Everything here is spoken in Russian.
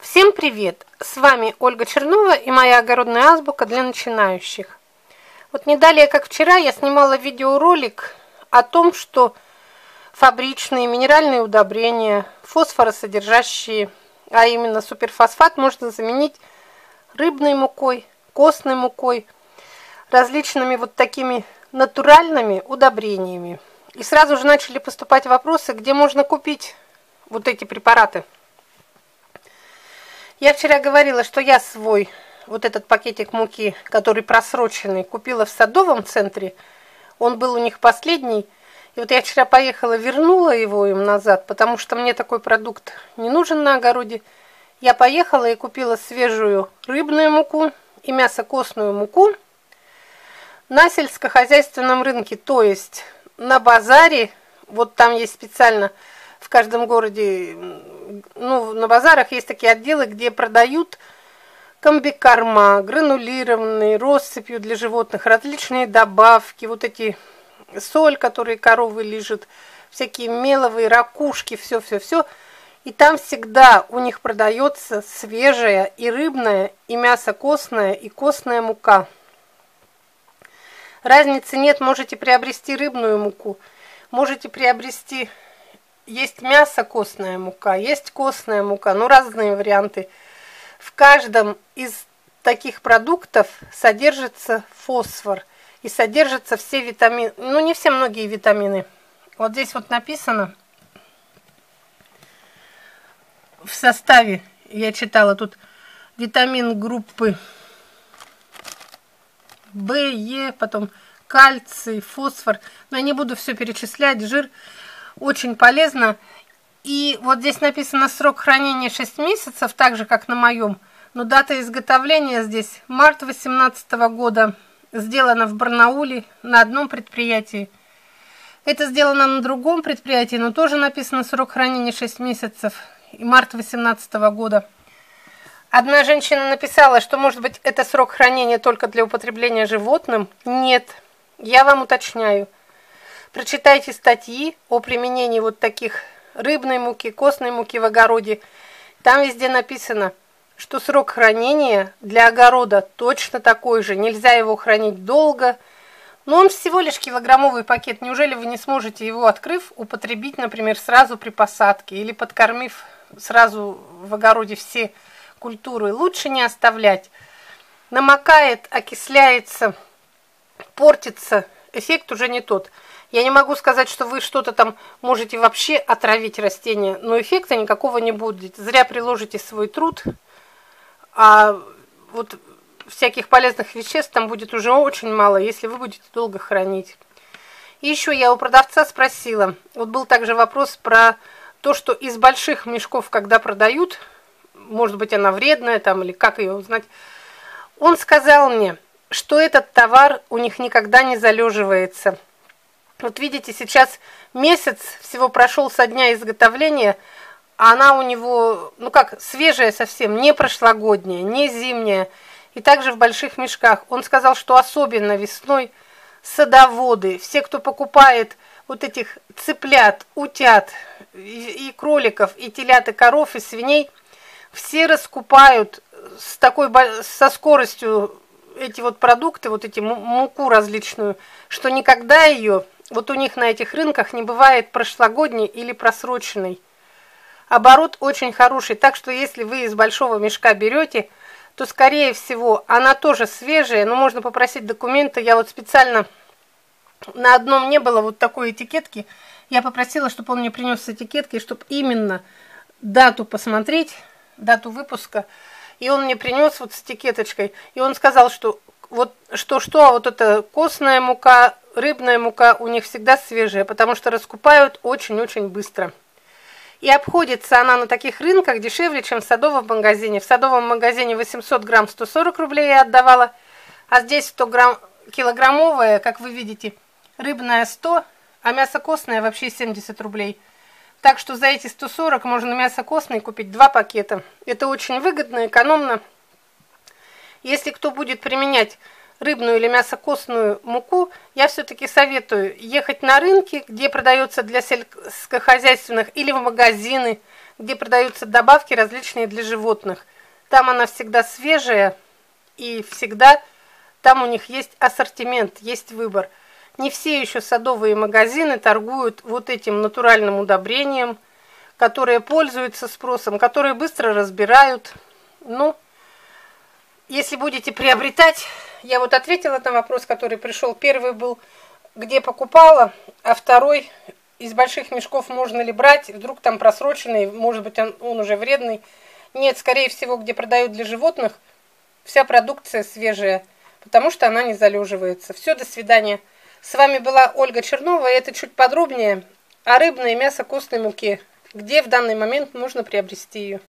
Всем привет! С вами Ольга Чернова и моя огородная азбука для начинающих. Вот не далее, как вчера, я снимала видеоролик о том, что фабричные минеральные удобрения, фосфоросодержащие, а именно суперфосфат, можно заменить рыбной мукой, костной мукой, различными вот такими натуральными удобрениями. И сразу же начали поступать вопросы, где можно купить вот эти препараты. Я вчера говорила, что я свой вот этот пакетик муки, который просроченный, купила в садовом центре. Он был у них последний. И вот я вчера поехала, вернула его им назад, потому что мне такой продукт не нужен на огороде. Я поехала и купила свежую рыбную муку и мясокостную муку на сельскохозяйственном рынке, то есть на базаре. Вот там есть специально в каждом городе, на базарах есть такие отделы, где продают комбикорма, гранулированные, россыпью для животных, различные добавки, вот эти соль, которые коровы лижут, всякие меловые ракушки, все. И там всегда у них продается свежая и рыбная, и мясокостная, и костная мука. Разницы нет, можете приобрести рыбную муку, можете приобрести... Есть мясокостная мука, есть костная мука, разные варианты. В каждом из таких продуктов содержится фосфор и содержатся все витамины, не все, многие витамины. Вот здесь вот написано в составе, я читала тут, витамин группы В, Е, потом кальций, фосфор. Но я не буду все перечислять, жир. Очень полезно. И вот здесь написано срок хранения 6 месяцев, так же, как на моем. Но дата изготовления здесь март 2018 года. Сделано в Барнауле на одном предприятии. Это сделано на другом предприятии, но тоже написано срок хранения 6 месяцев. И март 2018 года. Одна женщина написала, что, может быть, это срок хранения только для употребления животным. Нет, я вам уточняю. Прочитайте статьи о применении вот таких рыбной муки, костной муки в огороде. Там везде написано, что срок хранения для огорода точно такой же. Нельзя его хранить долго. Но он всего лишь килограммовый пакет. Неужели вы не сможете его, открыв, употребить, например, сразу при посадке или подкормив сразу в огороде все культуры? Лучше не оставлять. Намокает, окисляется, портится. Эффект уже не тот. Я не могу сказать, что вы что-то там можете вообще отравить растение, но эффекта никакого не будет. Зря приложите свой труд, а вот всяких полезных веществ там будет уже очень мало, если вы будете долго хранить. И еще я у продавца спросила, вот был также вопрос про то, что из больших мешков, когда продают, может быть, она вредная там, или как ее узнать, он сказал мне, что этот товар у них никогда не залеживается. Вот видите, сейчас месяц всего прошел со дня изготовления, а она у него, свежая совсем, не прошлогодняя, не зимняя, и также в больших мешках. Он сказал, что особенно весной садоводы, все, кто покупает вот этих цыплят, утят, и кроликов, и телят, и коров, и свиней, все раскупают со скоростью эти вот продукты, вот эти муку различную, что никогда ее... Вот у них на этих рынках не бывает прошлогодней или просроченной. Оборот очень хороший, так что если вы из большого мешка берете, то, скорее всего, она тоже свежая, но можно попросить документы. Я вот специально, на одном не было вот такой этикетки, я попросила, чтобы он мне принес этикетки, чтобы именно дату посмотреть, дату выпуска, и он мне принес вот с этикеточкой, и он сказал, что вот а вот эта костная мука, рыбная мука у них всегда свежая, потому что раскупают очень-очень быстро. И обходится она на таких рынках дешевле, чем в садовом магазине. В садовом магазине 800 грамм 140 рублей я отдавала, а здесь 100 грамм килограммовая, как вы видите, рыбная 100, а мясо костное вообще 70 рублей. Так что за эти 140 можно мясо костное купить 2 пакета. Это очень выгодно, экономно. Если кто будет применять рыбную или мясокостную муку, я все-таки советую ехать на рынки, где продается для сельскохозяйственных, или в магазины, где продаются добавки различные для животных. Там она всегда свежая, и всегда там у них есть ассортимент, есть выбор. Не все еще садовые магазины торгуют вот этим натуральным удобрением, которые пользуются спросом, которые быстро разбирают. Ну, если будете приобретать, я вот ответила на вопрос, который пришел. Первый был, где покупала, а второй, из больших мешков можно ли брать, вдруг там просроченный, может быть он уже вредный. Нет, скорее всего, где продают для животных, вся продукция свежая, потому что она не залеживается. Все, до свидания. С вами была Ольга Чернова, и это чуть подробнее о рыбной и мясо костной муке, где в данный момент можно приобрести ее.